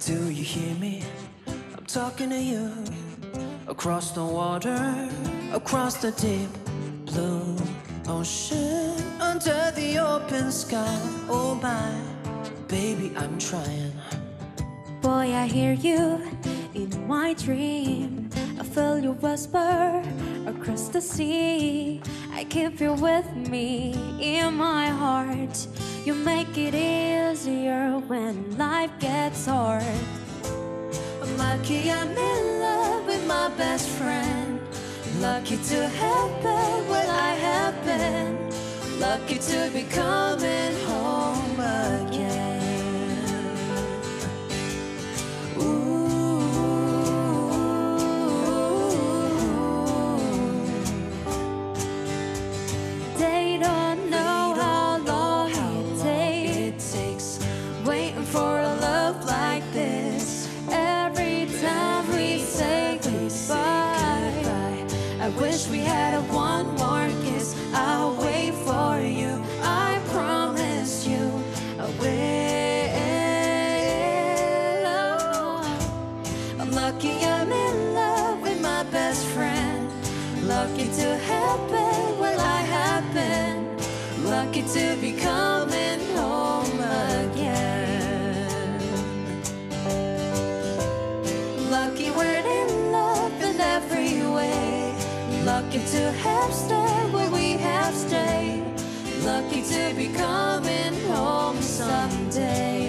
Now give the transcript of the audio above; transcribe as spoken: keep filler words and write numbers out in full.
Do you hear me? I'm talking to you. Across the water, across the deep blue ocean, under the open sky. Oh my, baby, I'm trying. Boy, I hear you in my dream. I feel you whisper across the sea. I keep you with me in my heart. You make it easier when life gets hard. I'm lucky I'm in love with my best friend. Lucky to have been where I have been. Lucky to be coming home again. Ooh. They don't know how long How it long takes it takes waiting for a love like this. Every time we say goodbye, I wish we had a one more kiss. I'll wait for you, I promise you I will. I'm lucky I'm in love with my best friend. Lucky to have been where I have been. Lucky to be coming home again. Lucky we're in love in every way. Lucky to have stayed where we have stayed. Lucky to be coming home someday.